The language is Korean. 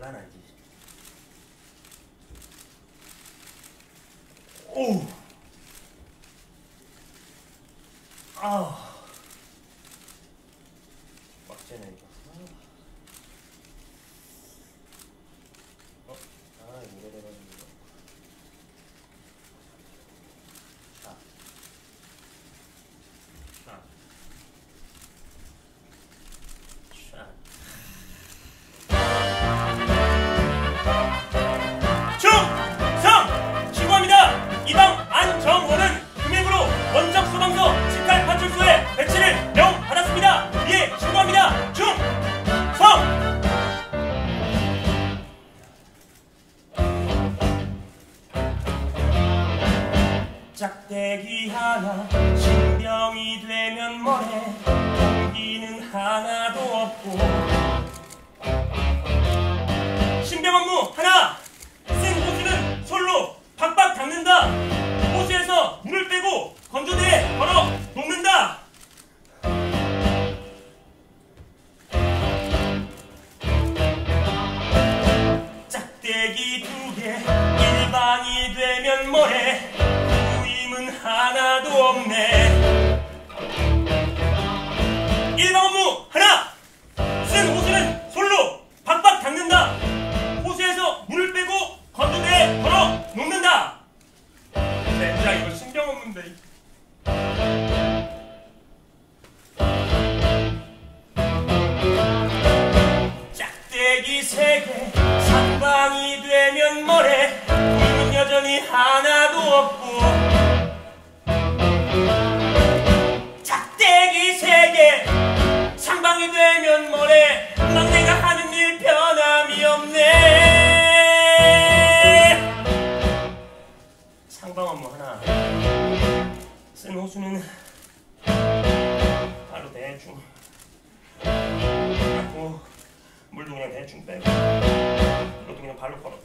나지. 오. 아. 빡세네 이거. 이거 돼가지고. 자. 자. 충성! 신고합니다! 이방 안정원은 금액으로 원적 소방서 직할 파출소에 배치를 명받았습니다. 이에 신고합니다. 충성! 짝대기 하나 신병이 되면 뭐해 동기는 하나도 없고 신병 업무 하나 쓴 호수는 솔로 박박 닦는다. 호수에서 물을 빼고 건조대에 걸어 놓는다. 짝대기 2개 일반이 되면 뭐해 후임은 하나도 없네. 일반 업무 하나 쓴 호수는 솔로 박박 닦는다. 호수에서 물을 빼고 건조대에 걸어 놓는다. 야 이거 신병 업무인데. 짝대기 3개 상방이 되면 뭐래 후임은 여전히 하나도 없고 짝대기 3개 상방이 되면 뭐래 막내가 하는 일 변함이 없네. 상방 업무 하나 쓴 호수는 발로 대충 닦고 물도 그냥 대충 빼고 이것도 그냥 발로 걸어